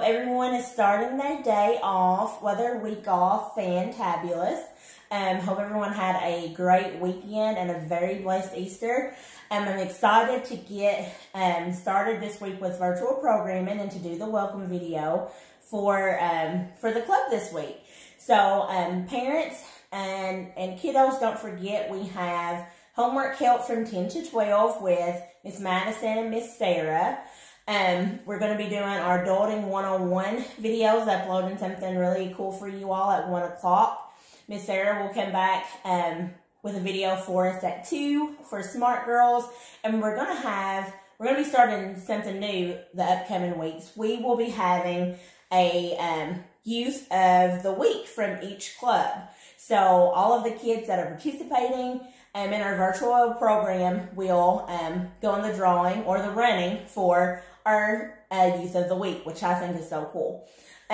everyone is starting their day off, well, their week off, fantabulous. Hope everyone had a great weekend and a very blessed Easter. I'm excited to get started this week with virtual programming and to do the welcome video for the club this week. So parents and kiddos, don't forget we have homework help from 10 to 12 with Miss Madison and Miss Sarah. We're going to be doing our Adulting 101 videos, uploading something really cool for you all at 1 o'clock. Miss Sarah will come back with a video for us at 2 for Smart Girls. And we're going to be starting something new the upcoming weeks. We will be having a Youth of the Week from each club. So all of the kids that are participating in our virtual program will go in the drawing or the running for our Youth of the Week, which I think is so cool.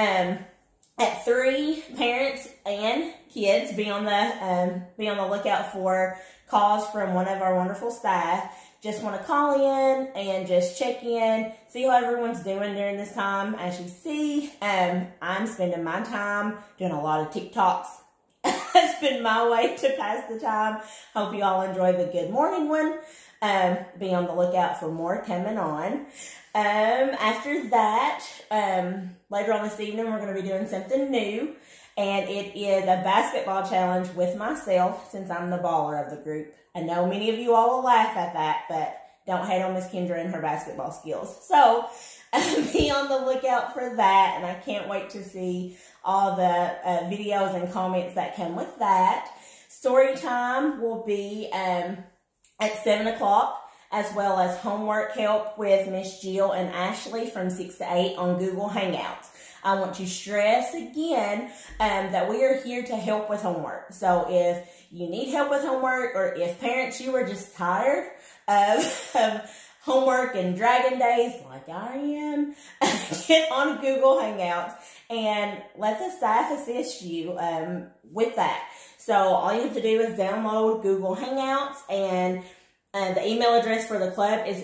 At 3, parents and kids be on the lookout for calls from one of our wonderful staff. Just want to call in and just check in, see how everyone's doing during this time. As you see, I'm spending my time doing a lot of TikToks. It's been my way to pass the time. Hope you all enjoy the good morning one. Be on the lookout for more coming on. After that, later on this evening, we're going to be doing something new, and it is a basketball challenge with myself, since I'm the baller of the group. I know many of you all will laugh at that, but don't hate on Miss Kendra and her basketball skills. So be on the lookout for that, and I can't wait to see all the videos and comments that come with that. Story time will be at 7 o'clock. As well as homework help with Miss Jill and Ashley from 6 to 8 on Google Hangouts. I want to stress again that we are here to help with homework. So if you need help with homework, or if parents, you are just tired of homework and dragon days like I am, get on Google Hangouts and let the staff assist you with that. So all you have to do is download Google Hangouts, and the email address for the club is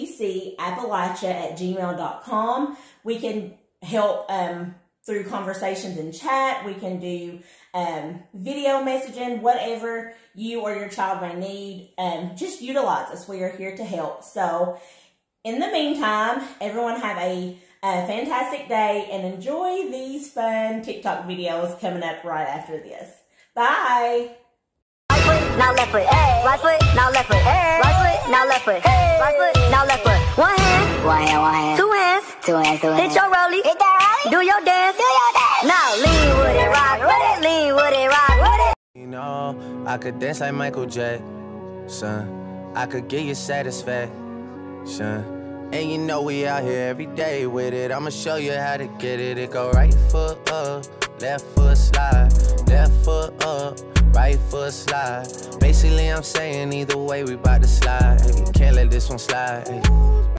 bgcappalachia@gmail.com. We can help through conversations in chat. We can do video messaging, whatever you or your child may need. Just utilize us. We are here to help. So in the meantime, everyone have a fantastic day and enjoy these fun TikTok videos coming up right after this. Bye. Now left foot, right foot, now left foot, right foot, now left foot, right foot, now left foot. One hand, two hands, hit your rollie, do your dance, now lean with it, rock with it, lean with it, rock with it. You know, I could dance like Michael Jackson, I could give you satisfaction. And you know we out here every day with it. I'ma show you how to get it. It go right foot up, left foot slide, left foot up, right foot slide. Basically I'm saying either way we bout to slide. Can't let this one slide.